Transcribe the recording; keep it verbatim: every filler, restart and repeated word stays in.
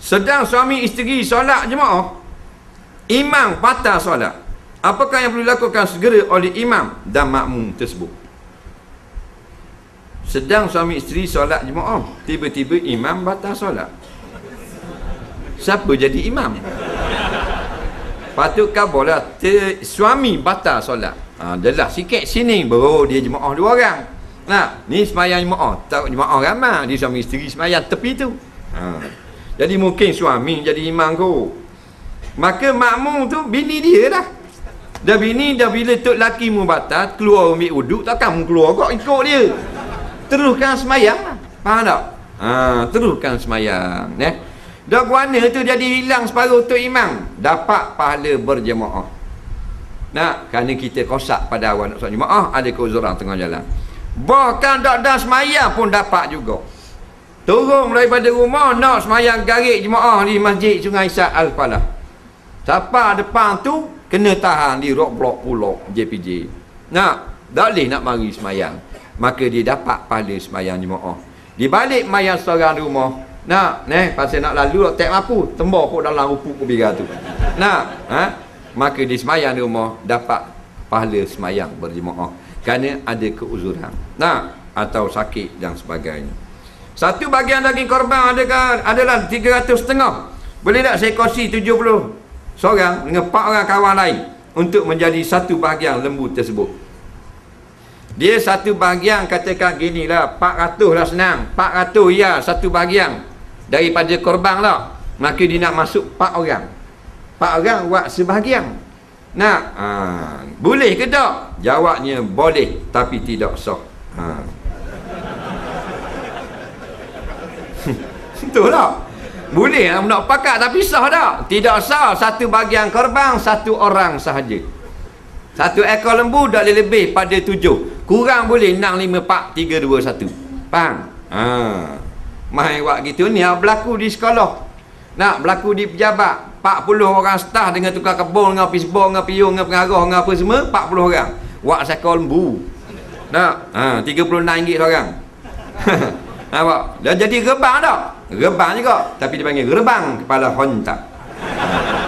Sedang suami isteri solat jemaah, imam batal solat, apakah yang perlu dilakukan segera oleh imam dan makmum tersebut? Sedang suami isteri solat jemaah, tiba-tiba imam batal solat, siapa jadi imam? Patut kabarlah suami batal solat. Ha, jelas sikit sini baru dia jemaah dua orang. Nah, ni semayang jemaah, tak jemaah ramai, dia suami isteri semayang tepi tu. Ha. Jadi mungkin suami jadi imam kot. Maka makmum tu bini dia dah. Dah bini dah, bila tok laki mu batal keluar ambil wuduk, takkan mu keluar kok ikut dia. Teruskan semayang lah. Faham tak? Ha, teruskan semayang, eh. Dah guana tu jadi hilang separuh tok imam, dapat pahala berjemaah. Nak, kerana kita kosak pada awal nak solat jemaah, ada keuzuran tengah jalan. Bahkan tak dah semayang pun dapat juga. Turun daripada rumah nak semayang garik jemaah di Masjid Sungai Isa Al-Falah. Siapa depan tu kena tahan di rock block pulau J P J. Nak, tak boleh nak mari semayang. Maka dia dapat pahala semayang jemaah. Di balik mayang seorang rumah. Nak, neh, pasal nak lalu tak mampu, tembak pun dalam rupuk kubira tu. Nak, ha? Maka di semayang di rumah dapat pahala semayang berjemaah kerana ada keuzuran. Nah, atau sakit dan sebagainya. Satu bahagian daging korban adakah adalah tiga ratus setengah. Boleh tak saya kongsi tujuh puluh seorang dengan empat orang kawan lain untuk menjadi satu bahagian lembu tersebut? Dia satu bahagian, katakan gini lah, empat ratus lah senang. empat ratus ya, satu bahagian daripada korban lah. Maka dia nak masuk empat orang. empat orang buat sebahagian. Nak, ha, boleh ke tak? Jawabnya boleh, tapi tidak sah. Ha. Betul tak? Boleh nak pakat, tapi sah tak? Tidak sah. Satu bahagian korban, satu orang sahaja. Satu ekor lembu tak boleh lebih pada tujuh. Kurang boleh enam, lima, empat, tiga, dua, satu. Faham? Ha. Mahal buat gitu ni berlaku di sekolah. Nak berlaku di pejabat. empat puluh orang staf dengan tukar kebun, dengan pisbol, dengan piung, dengan pengarah, dengan apa semua, empat puluh orang. Wak sekor lembu. Nak? Ha, tiga puluh enam ringgit seorang. Nampak? Dah jadi rebang tak? Rebang juga. Tapi dia panggil rebang kepala hontak.